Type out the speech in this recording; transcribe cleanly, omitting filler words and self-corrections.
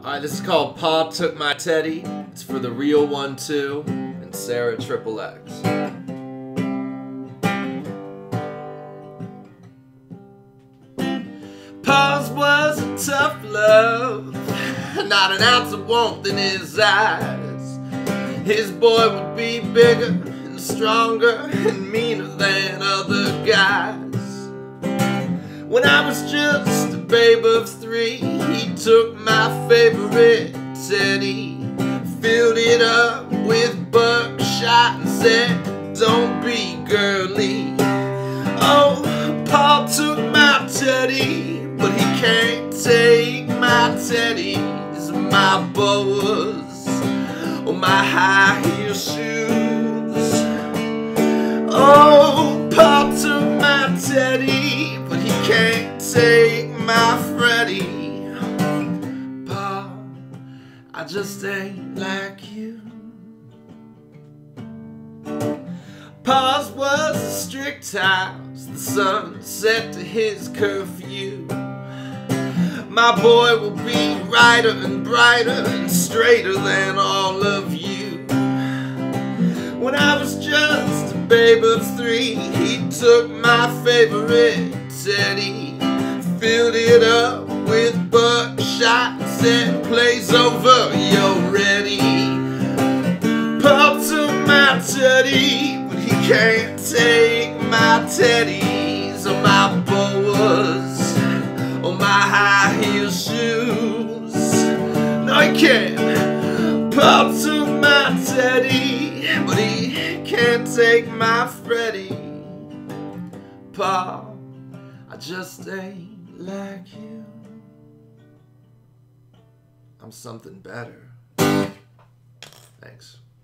Alright, this is called Pa Took My Teddy. It's for the real 1-2 and Sarah XXX. Pa's was a tough love, not an ounce of warmth in his eyes. His boy would be bigger and stronger and meaner than other guys. When I was just a babe of 3, he took my favorite teddy, filled it up with buckshot and said, "Don't be girly." Oh, Pa took my teddy, but he can't take my teddies, my boas, or my high heel shoes. Oh, Pa took my teddy, but he can't take my Freddy. Pa, I just ain't like you. Pa's was a strict house, the sun set to his curfew. My boy will be brighter and brighter and straighter than all of you. When I was just a babe of 3, he took my favorite teddy, filled it up with buckshot and said, "Play's over, you're ready." Pa took my teddy, but he can't take my teddies or my boas or my high heel shoes. No, he can't. Pa took my teddy, but he can't take my Freddy. Pa, I just ain't like you. I'm something better. Thanks.